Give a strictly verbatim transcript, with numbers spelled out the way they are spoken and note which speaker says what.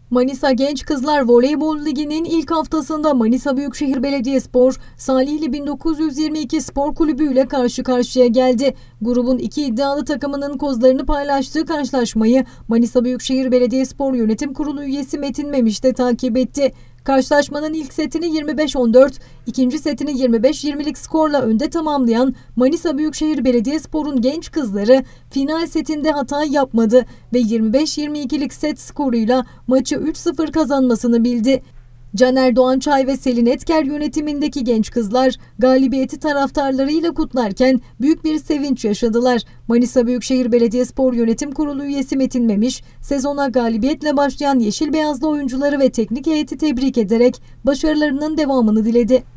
Speaker 1: Manisa Genç Kızlar Voleybol Ligi'nin ilk haftasında Manisa Büyükşehir Belediyespor, Salihli bin dokuz yüz yirmi iki Spor Kulübü ile karşı karşıya geldi. Grubun iki iddialı takımının kozlarını paylaştığı karşılaşmayı Manisa Büyükşehir Belediyespor Yönetim Kurulu üyesi Metin Memiş de takip etti. Karşılaşmanın ilk setini yirmi beş on dört, ikinci setini yirmi beş yirmilik skorla önde tamamlayan Manisa Büyükşehir Belediyespor'un genç kızları final setinde hata yapmadı ve yirmi beş yirmi ikilik set skoruyla maçı üç sıfır kazanmasını bildi. Caner Doğançay ve Selin Etker yönetimindeki genç kızlar galibiyeti taraftarlarıyla kutlarken büyük bir sevinç yaşadılar. Manisa Büyükşehir Belediyespor Yönetim Kurulu üyesi Metin Memiş, sezona galibiyetle başlayan yeşil beyazlı oyuncuları ve teknik heyeti tebrik ederek başarılarının devamını diledi.